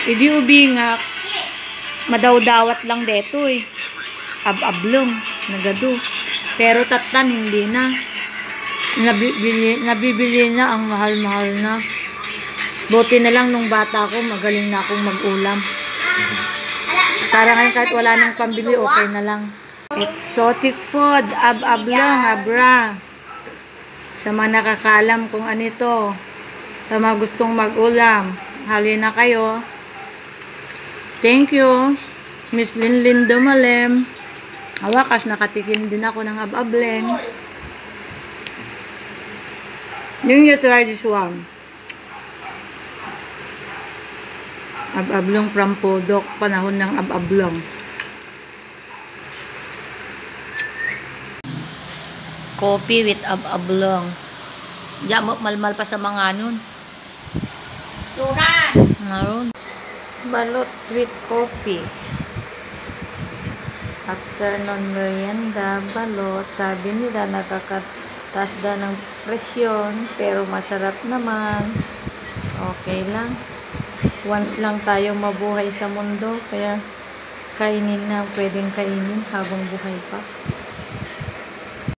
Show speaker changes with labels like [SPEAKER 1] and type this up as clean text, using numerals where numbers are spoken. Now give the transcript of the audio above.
[SPEAKER 1] Idi ubi nga madawdawat lang deto eh. Ab-ablong nagado. Pero tatan hindi na. Nabibili na ang mahal-mahal na. Buti na lang nung bata ko, magaling na akong mag-ulam. Para ngayon kahit wala nang pambili, okay na lang. Exotic food, ab-ablong, abra. Sa mga nakakaalam kung ano ito, sa mga gustong mag-ulam, halina kayo. Thank you, Miss Linlin Dumalem. Wakas, nakatikim din ako ng ab-ableng. You try this one. Ab-ablong from Podok, panahon ng ab-ablong. Coffee with ab-ablong. Diyan mo malmal pa sa mga nun.
[SPEAKER 2] Turan!
[SPEAKER 1] Naroon. Balot with coffee. Afternoon merienda, balot. Sabi nila nakakataas daw ng presyon, pero masarap naman. Okay lang. Once lang tayo mabuhay sa mundo, kaya kainin na pwedeng kainin habang buhay pa.